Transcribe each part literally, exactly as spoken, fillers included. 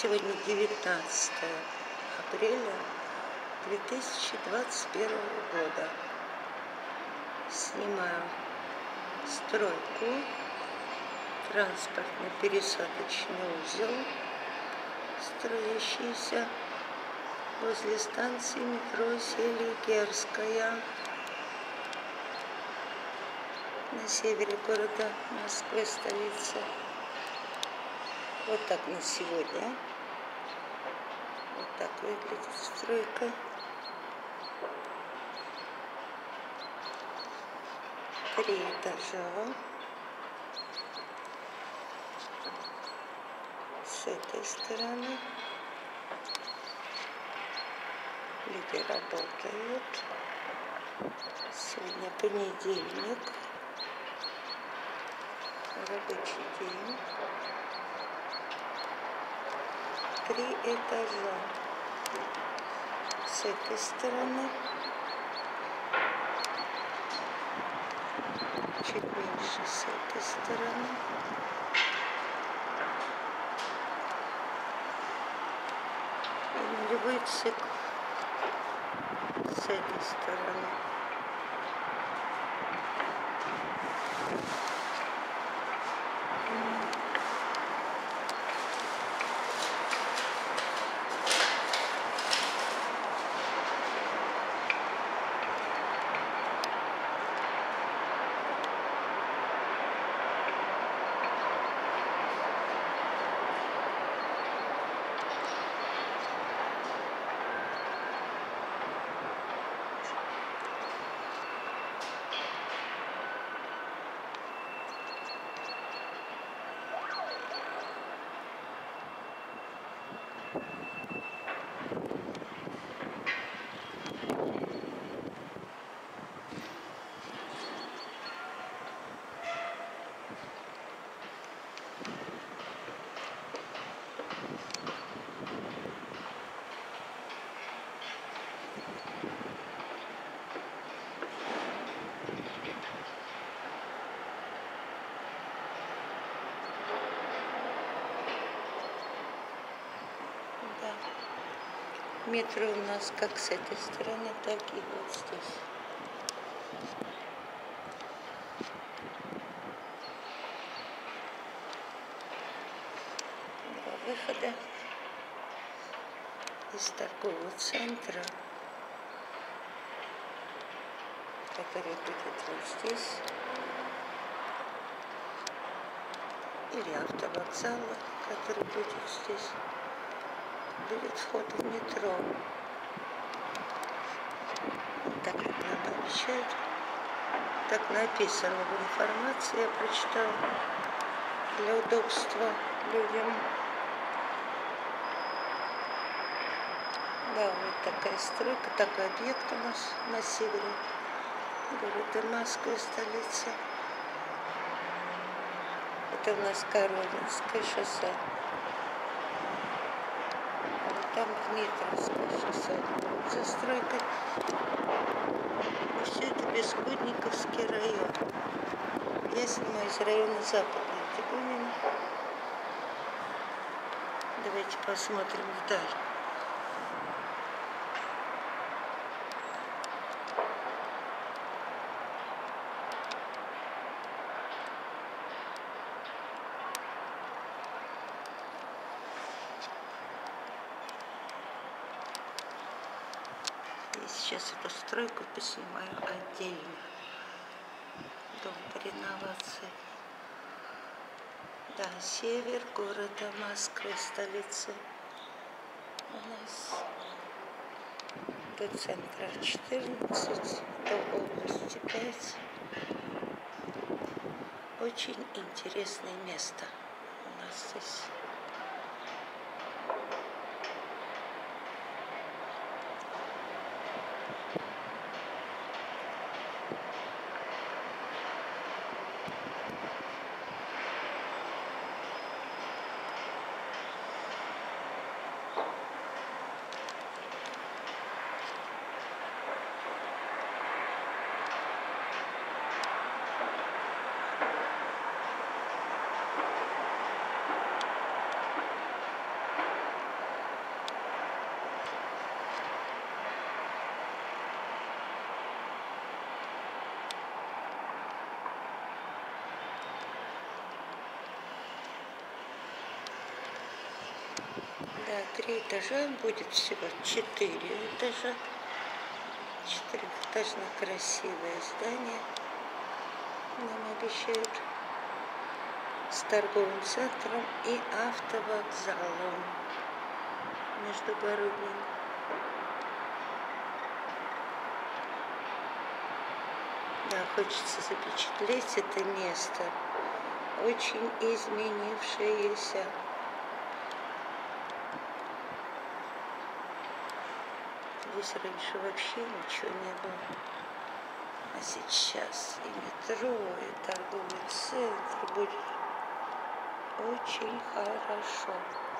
Сегодня девятнадцатое апреля две тысячи двадцать первого года. Снимаю стройку, транспортно-пересадочный узел, строящийся возле станции метро Селигерская на севере города Москвы, столицы. Вот так на сегодня. Вот так выглядит стройка. Три этажа. С этой стороны люди работают. Сегодня понедельник. Рабочий день. Три этажа. С этой стороны. Чуть меньше с этой стороны. И нулевой цикл с этой стороны. Метро у нас как с этой стороны, так и вот здесь. Два выхода из торгового центра, который будет вот здесь, или автовокзала, который будет здесь. Будет вход в метро. Так как нам обещают, так написано в информации, я прочитала, для удобства людям. Да, вот такая стройка, такой объект у нас на севере города Москвы, столицы. Это у нас Коровинское шоссе. Там Дмитровское шоссе, застройка. И все это Бескудниковский район. Я снимаю из района Западной Тюмени. Давайте посмотрим вдаль. Я сейчас эту стройку поснимаю отдельно. Дом по реновации. Да, север города Москвы, столицы. У нас до центра четырнадцать, до области пять. Очень интересное место у нас здесь. три этажа, будет всего четыре этажа. Четырехэтажное красивое здание. Нам обещают с торговым центром и автовокзалом междугородним. Да, хочется запечатлеть это место, очень изменившееся. Здесь раньше вообще ничего не было. А сейчас и метро, и торговый центр будет очень хорошо.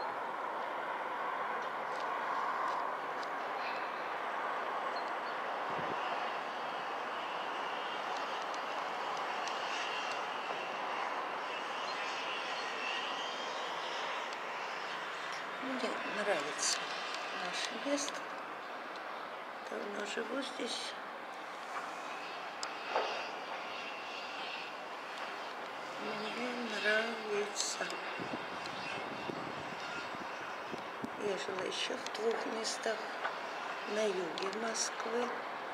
Мне нравится наше место. Давно живу здесь. Мне нравится. Я жила еще в двух местах на юге Москвы.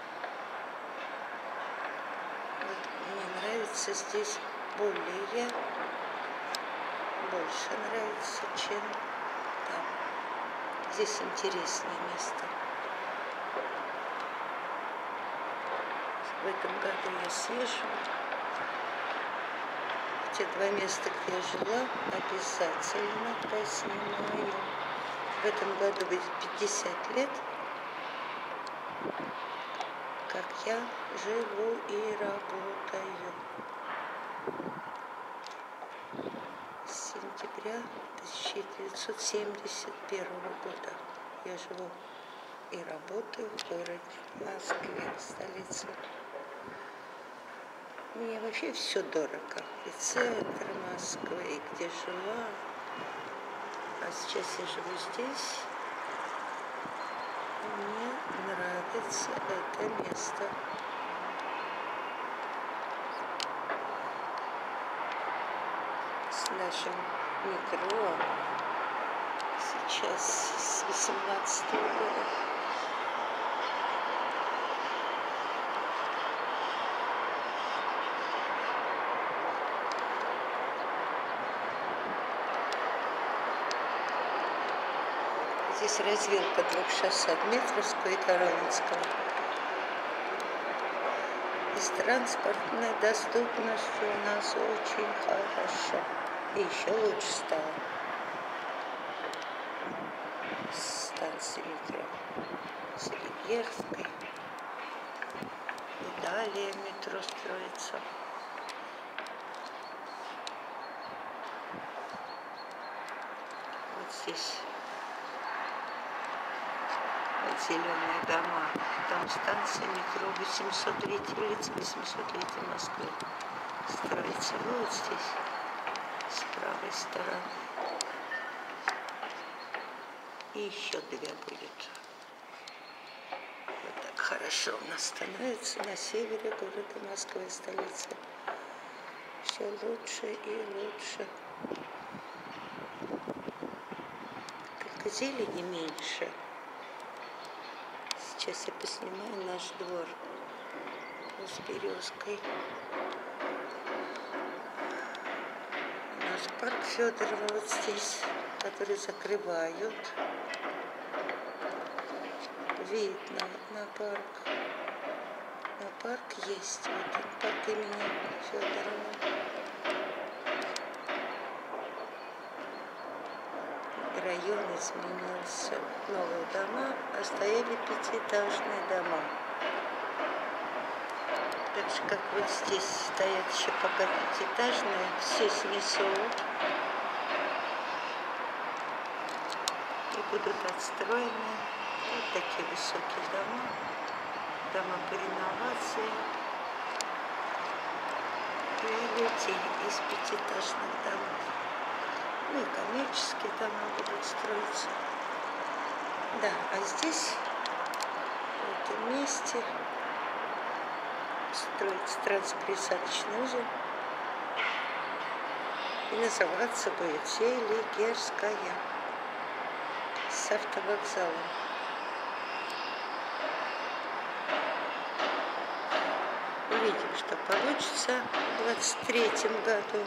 Вот мне нравится здесь более, больше нравится, чем там. Здесь интересное место. В этом году я съезжу. Те два места, где я жила, обязательно поснимаю. В этом году будет пятьдесят лет, как я живу и работаю. С сентября тысяча девятьсот семьдесят первого года я живу и работаю в городе Москве, столице. Мне вообще все дорого. И центр Москвы, и где жила. А сейчас я живу здесь. Мне нравится это место. С нашим метро сейчас с восемнадцатого года. Здесь развилка двух шоссе, Дмитровского и Коровинского. И с транспортной доступностью у нас очень хорошо. И еще лучше стало. Станция метро Селигерской. И далее метро строится. Вот здесь. Зеленые дома. Там станция метро восьмисотлетие, улица восьмисотлетия Москвы. Строится вот здесь, с правой стороны. И еще две будет. Вот так хорошо у нас становится на севере города Москвы, столицы. Все лучше и лучше. Только зелени меньше. Сейчас я поснимаю наш двор с березкой. У нас парк Федорова вот здесь, который закрывают. Видно на парк. На парк есть. Вот он, парк имени Федорова. Район изменился. Новые дома, а стояли пятиэтажные дома. Так же, как вот здесь стоят еще пока пятиэтажные, все снесут и будут отстроены вот такие высокие дома, дома по реновации для людей из пятиэтажных домов. Ну и коммерческие дома будут строиться. Да, а здесь, в этом месте, строится транспересадочный узел. И называться будет Селигерская. с автовокзалом. Увидим, что получится в двадцать третьем году.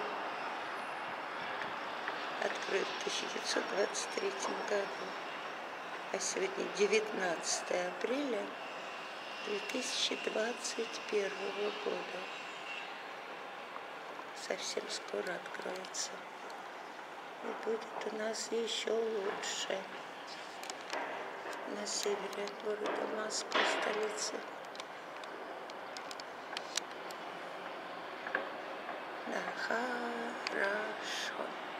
Открыт в тысяча девятьсот двадцать третьем году. А сегодня девятнадцатое апреля две тысячи двадцать первого года. Совсем скоро откроется. И будет у нас еще лучше. На севере от города Москвы, столицы. Да, хорошо.